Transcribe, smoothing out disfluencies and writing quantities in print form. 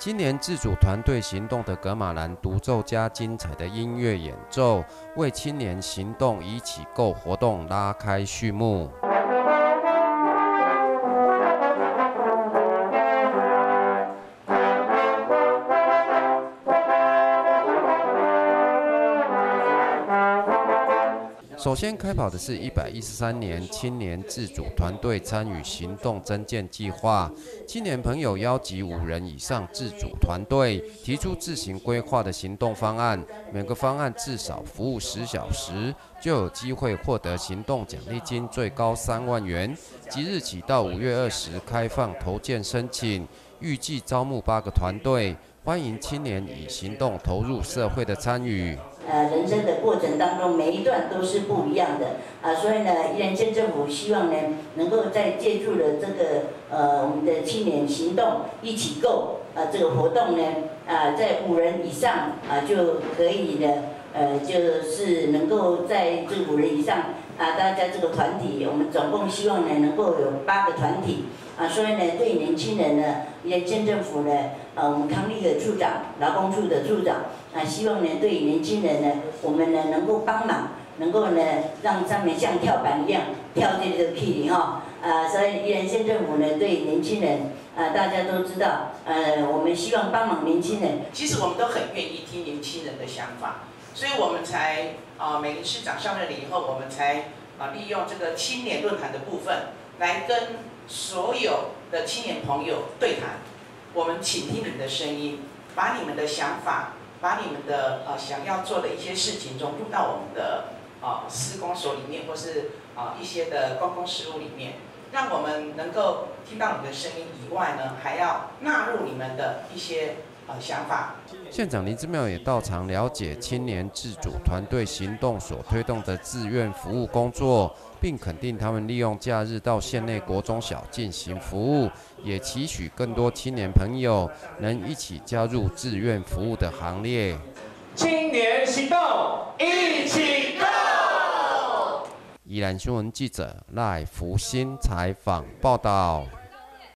今年自主团队行动的噶玛兰独奏家精彩的音乐演奏，为青年行动一起购活动拉开序幕。首先开跑的是113年青年自主团队参与行动增建计划，青年朋友邀集5人以上自主团队，提出自行规划的行动方案，每个方案至少服务10小时，就有机会获得行动奖励金最高3万元。即日起到5月20开放投件申请，预计招募8个团队，欢迎青年以行动投入社会的参与。 人生的过程当中，每一段都是不一样的所以呢，宜兰县政府希望呢，能够在借助了这个我们的青年行动一起购这个活动呢在5人以上就可以呢就是能够在这5人以上大家这个团体，我们总共希望呢能够有8个团体所以呢，对年轻人呢，宜兰县政府呢我们康力的处长、劳工处的处长希望呢，对年轻人呢，我们呢能够帮忙，能够呢让他们像跳板一样跳进这个 key 里所以宜兰县政府呢，对年轻人大家都知道我们希望帮忙年轻人。 其实我们都很愿意听年轻人的想法，所以我们才美玲市长上任了以后，我们才利用这个青年论坛的部分，来跟所有的青年朋友对谈。我们倾听你们的声音，把你们的想法，把你们的想要做的一些事情融入到我们的施工所里面，或是一些的公共事务里面，让我们能够听到你们的声音以外呢，还要纳入你们的一些想法。 县长林之妙也到场了解青年自主团队行动所推动的志愿服务工作，并肯定他们利用假日到县内国中小进行服务，也期许更多青年朋友能一起加入志愿服务的行列。 青年行动，一起 go！ 宜兰新闻记者赖福兴采访报道。